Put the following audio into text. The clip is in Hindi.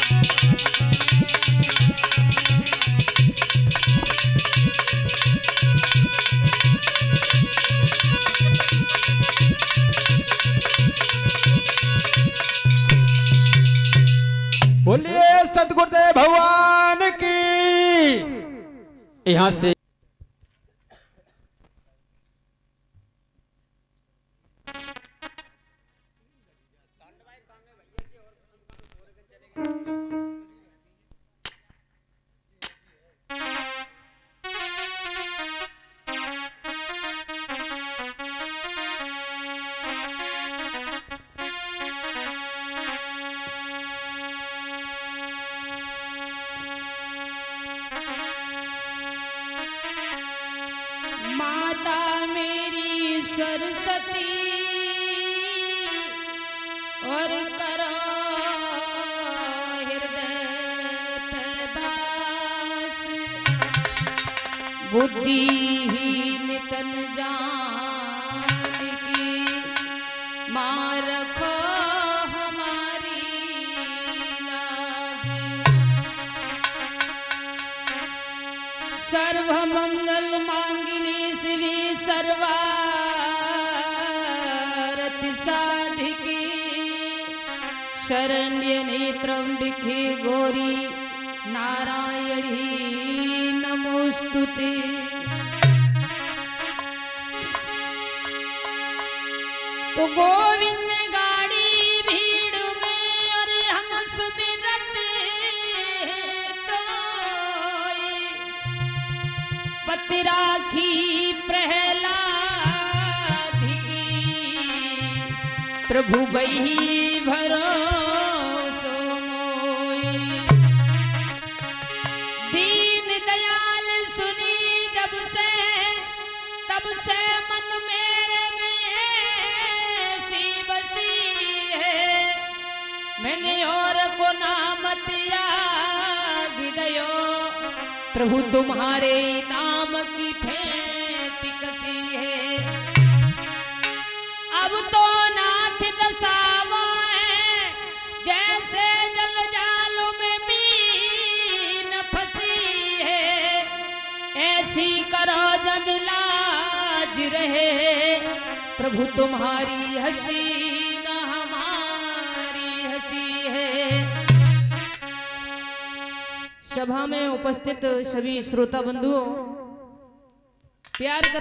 बोलिए सतगुरुदेव भगवान की। यहाँ से माता मेरी सरस्वती और करो हृदय पे वास, बुद्धिहीन तन जान की मां रखो हमारी लाज। सर्व मंगल मांगिनी शिवी सर्वारति साधिकी, शरण्य त्र्यंबके गौरी नारायणी नमोस्तुते। तो गोविंद गाड़ी भीड़ में और हम सुमिरत तो पति राखी प्रहलाद की, प्रभु बही भरोसो मोई। दीन दयाल सुनी जब से तब से मन मेरे में सी बसी है, मैंने और को नाम दिया गिदयो, प्रभु तुम्हारे नाम की भेंट कसी है। अब तो नाथ दसावा है, जैसे जल जालों में मीन फंसी है, ऐसी करो जब लाज रहे, प्रभु तुम्हारी हंसी न हमारी हंसी है। सभा में उपस्थित सभी श्रोता बंधुओं, प्यार कर